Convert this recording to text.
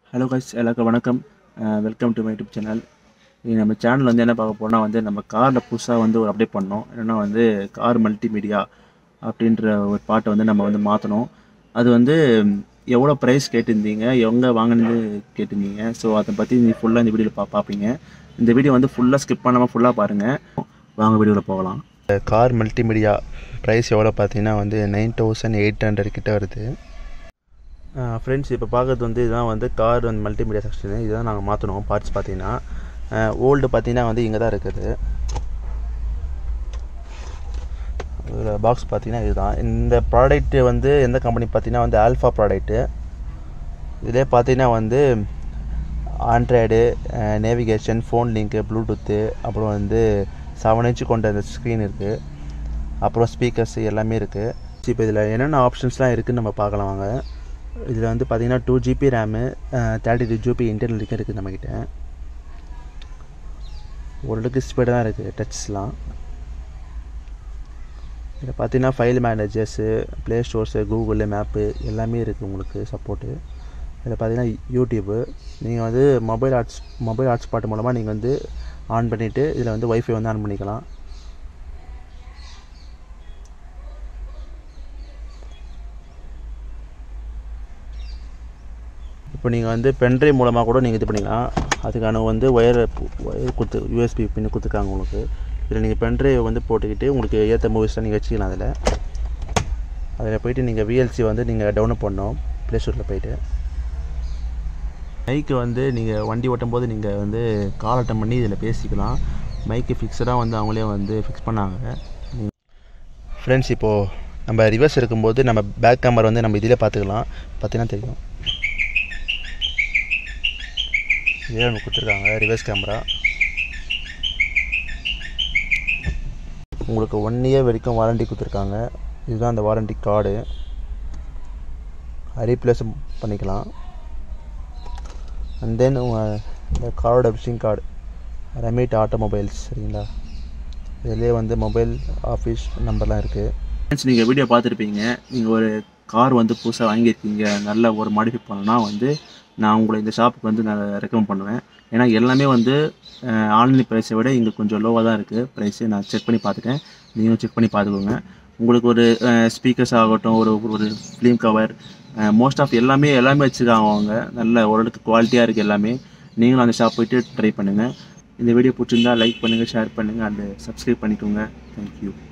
Hello guys, எல்லாருக்கும் வணக்கம். Welcome to my YouTube channel. நம்ம சேனல் வந்து என்ன பார்க்க போனால் வந்து நம்ம காரில் புதுசாக வந்து ஒரு அப்டேட் பண்ணோம். என்னென்னா வந்து கார் மல்டிமீடியா அப்படின்ற ஒரு பாட்டை வந்து நம்ம வந்து மாற்றணும். அது வந்து எவ்வளோ ப்ரைஸ் கேட்டிருந்தீங்க, எங்கே வாங்கினது கேட்டிருந்தீங்க. ஸோ அதை பற்றி நீங்கள் ஃபுல்லாக இந்த வீடியோவில் பார்ப்பீங்க. இந்த வீடியோ வந்து ஃபுல்லாக ஸ்கிப் பண்ணாமல் ஃபுல்லாக பாருங்கள். வாங்க வீடியோவில் போகலாம். கார் மல்டிமீடியா ப்ரைஸ் எவ்வளோ பார்த்தீங்கன்னா வந்து 9800 கிட்ட வருது. ஃப்ரெண்ட்ஸ், இப்போ பார்க்குறது வந்து இதுதான் வந்து கார் வந்து மல்டிமீடியா செக்ஷனு. இதுதான் நாங்கள் மாற்றணும். பார்ட்ஸ் பார்த்தீங்கன்னா ஓல்டு பார்த்தீங்கன்னா வந்து இங்கே தான் இருக்குது. இதில் பாக்ஸ் பார்த்தீங்கன்னா இதுதான். இந்த ப்ராடக்ட்டு வந்து எந்த கம்பெனி பார்த்தீங்கன்னா வந்து ஆல்ஃபா ப்ராடக்ட்டு. இதிலே பார்த்தீங்கன்னா வந்து Android, navigation, phone link, Bluetooth, அப்புறம் வந்து 7 இன்ச்சு கொண்ட அந்த ஸ்க்ரீன் இருக்குது. அப்புறம் ஸ்பீக்கர்ஸ் எல்லாமே இருக்குது. இப்போ இதில் என்னென்ன ஆப்ஷன்ஸ்லாம் இருக்குதுன்னு நம்ம பார்க்கலாம் வாங்க. இதில் வந்து பார்த்தீங்கன்னா 2GB ரேமு, 32GB இன்டர்னல் வரைக்கும் இருக்குது நம்மக்கிட்ட. ஓரளவுக்கு ஸ்பீடாக தான் இருக்குது டச்ஸ்லாம். இதில் பார்த்தீங்கன்னா file managers, play stores, Google map எல்லாமே இருக்குது உங்களுக்கு சப்போர்ட்டு. இதில் பார்த்தீங்கன்னா யூடியூப்பு. நீங்கள் வந்து மொபைல் ஹாட்ஸ்பாட் மூலமாக நீங்கள் வந்து ஆன் பண்ணிவிட்டு இதில் வந்து ஒய்ஃபை வந்து ஆன் பண்ணிக்கலாம். இப்போ நீங்கள் வந்து பென்ட்ரைவ் மூலமாக கூட நீங்கள் இது பண்ணிக்கலாம். அதுக்கான வந்து ஒயர் கொடுத்து யூஎஸ்பி பின்னு கொடுத்துருக்காங்க உங்களுக்கு. இதில் நீங்கள் பென்ட்ரைவ் வந்து போட்டுக்கிட்டு உங்களுக்கு ஏற்ற மூவிஸ்லாம் நீங்கள் வச்சுக்கலாம். அதில் போய்ட்டு நீங்கள் விஎல்சி வந்து நீங்கள் டவுன்லோட் பண்ணணும் ப்ளே ஸ்டோரில் போய்ட்டு. மைக்கு வந்து நீங்கள் வண்டி ஓட்டும் போது நீங்கள் வந்து கால் அட்டன் பண்ணி இதில் பேசிக்கலாம். மைக்கு ஃபிக்ஸடாக வந்து அவங்களே வந்து ஃபிக்ஸ் பண்ணாங்க. ஃப்ரெண்ட்ஸ், இப்போது நம்ம ரிவர்ஸ் இருக்கும்போது நம்ம பேக் கேமரா வந்து நம்ம இதிலே பார்த்துக்கலாம். பார்த்தீங்கன்னா தெரியும். இதே ஒன்று கொடுத்துருக்காங்க ரிவர்ஸ் கேமரா. உங்களுக்கு 1 இயர் வரைக்கும் வாரண்டி கொடுத்துருக்காங்க. இதுதான் அந்த வாரண்டி கார்டு. ரீப்ளேஸ் பண்ணிக்கலாம். அண்ட் தென் இந்த காரோட விசிட்டிங் கார்டு ரெமிட் ஆட்டோமொபைல்ஸ், சரிங்களா. இதிலே வந்து மொபைல் ஆஃபீஸ் நம்பர்லாம் இருக்குது. ஃப்ரெண்ட்ஸ், நீங்கள் வீடியோ பார்த்துருப்பீங்க. நீங்கள் ஒரு கார் வந்து புதுசாக வாங்கியிருக்கீங்க, நல்ல ஒரு மாடிஃபை பண்ணணும்னா வந்து நான் உங்களை இந்த ஷாப்புக்கு வந்து நான் ரெக்கமெண்ட் பண்ணுவேன். ஏன்னா எல்லாமே வந்து ஆன்லைன் ப்ரைஸை விட இங்கே கொஞ்சம் லோவாக தான் இருக்குது ப்ரைஸு. நான் செக் பண்ணி பார்த்துட்டேன். நீங்களும் செக் பண்ணி பார்த்துக்கோங்க. உங்களுக்கு ஒரு ஸ்பீக்கர்ஸ் ஆகட்டும், ஒரு ஃபிலிம் கவர், மோஸ்ட் ஆஃப் எல்லாமே வச்சுருக்காங்க அவங்க. நல்ல ஓரளவுக்கு குவாலிட்டியாக இருக்குது எல்லாமே. நீங்களும் அந்த ஷாப் போய்ட்டு ட்ரை பண்ணுங்கள். இந்த வீடியோ பிடிச்சிருந்தா லைக் பண்ணுங்கள், ஷேர் பண்ணுங்கள், அண்ட் சப்ஸ்கிரைப் பண்ணிக்கோங்க. தேங்க்யூ.